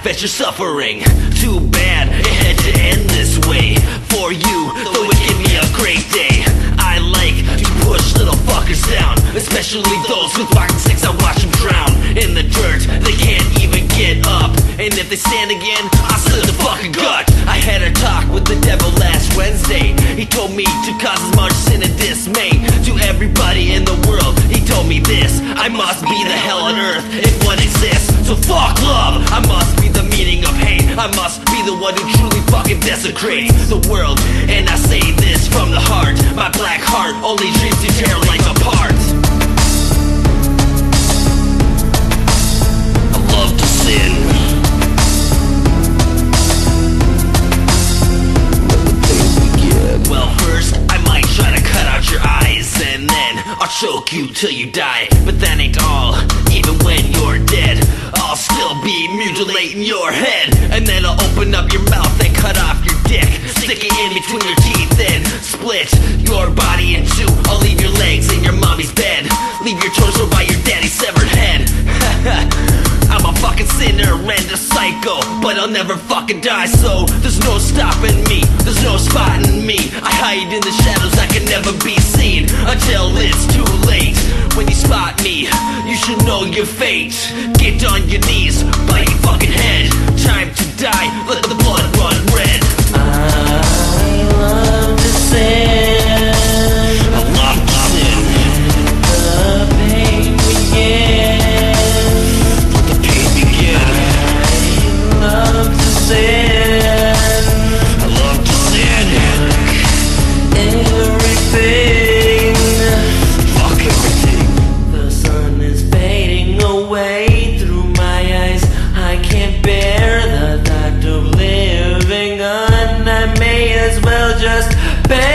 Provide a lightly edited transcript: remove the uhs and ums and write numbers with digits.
laugh at your suffering. Too bad it had to end this way. For you, though it gave me a great day. I like to push little fuckers down, especially those with walking sticks. I watch them drown in the dirt, they can't even get up. And if they stand again, I'll slit the fucking gut. I had a talk with the devil last Wednesday. He told me to cause as much sin and dismay to everybody in the world. He told me this: I must be the hell on earth if one exists. So fuck love, I must be the meaning of hate. I must be the one who truly fucking desecrates the world. And I say this from the heart. My black heart only dreams to tear life apart. I love to sin. Well, first, I might try to cut out your eyes, and then I'll choke you till you die. But that ain't all. Even when you're dead, I'll still be mutilating your head. And then I'll open up your mouth and cut off your dick, stick it in between your teeth and split your body in two. I'll leave your legs in your mommy's bed, leave your torso by your daddy's severed head. I'm a fucking sinner and a psycho, but I'll never fucking die, so there's no stopping me, there's no spotting me. I hide in the shadows, I can never be seen until it's too late. When you spot me, you should know your fate. Get on your knees, bite your fucking head. Time to die, let the blood run red. I love to sin. I love to sin. The pain begins. Let the pain begin. I love to sin. I love to sin. Everything. Fuck everything. The sun is fading away through my eyes. I can't bear the thought of living on. I may as well just pay.